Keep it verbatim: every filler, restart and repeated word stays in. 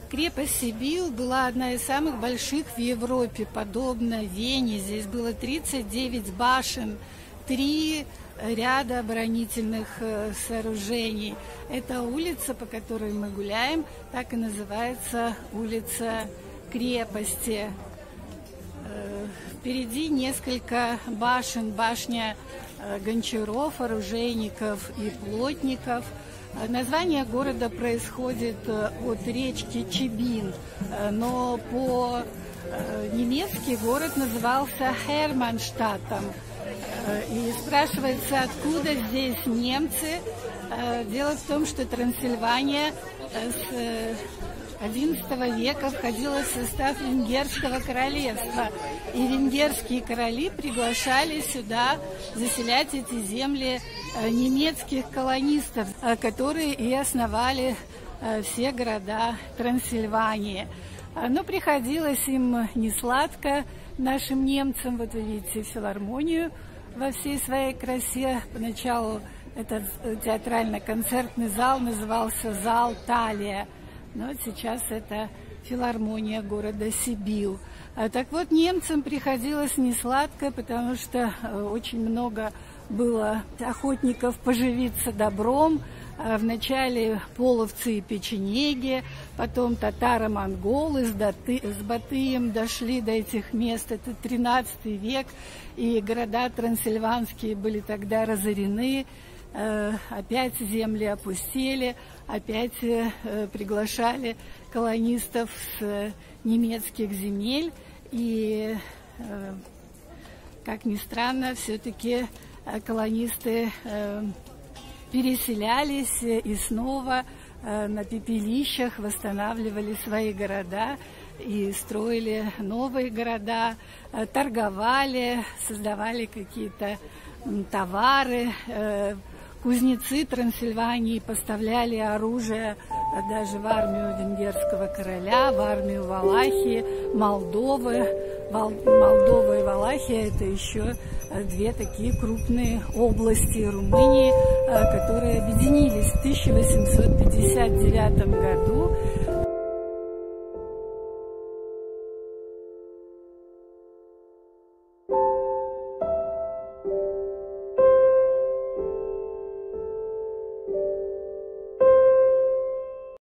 Крепость Сибил была одна из самых больших в Европе, подобно Вене. Здесь было тридцать девять башен, три ряда оборонительных сооружений. Эта улица, по которой мы гуляем, так и называется улица крепости. Впереди несколько башен, башня гончаров, оружейников и плотников. Название города происходит от речки Чебин, но по-немецки город назывался Херманштадтом. И спрашивается, откуда здесь немцы. Дело в том, что Трансильвания с одиннадцатого века входила в состав Венгерского королевства. И венгерские короли приглашали сюда заселять эти земли немецких колонистов, которые и основали все города Трансильвании. Но приходилось им несладко, нашим немцам. Вот вы видите филармонию во всей своей красе. Поначалу этот театрально-концертный зал назывался зал Талия. Но вот сейчас это филармония города Сибил. А так вот, немцам приходилось несладко, потому что очень много было охотников поживиться добром. Вначале половцы и печенеги, потом татаро-монголы с, Даты, с Батыем дошли до этих мест. Это тринадцатый век, и города трансильванские были тогда разорены. Опять земли опустели, опять приглашали колонистов с немецких земель. И, как ни странно, все-таки колонисты переселялись и снова на пепелищах восстанавливали свои города и строили новые города, торговали, создавали какие-то товары. Кузнецы Трансильвании поставляли оружие даже в армию венгерского короля, в армию Валахии, Молдовы. Молдова и Валахия – это еще две такие крупные области Румынии, которые объединились в тысяча восемьсот пятьдесят девятом году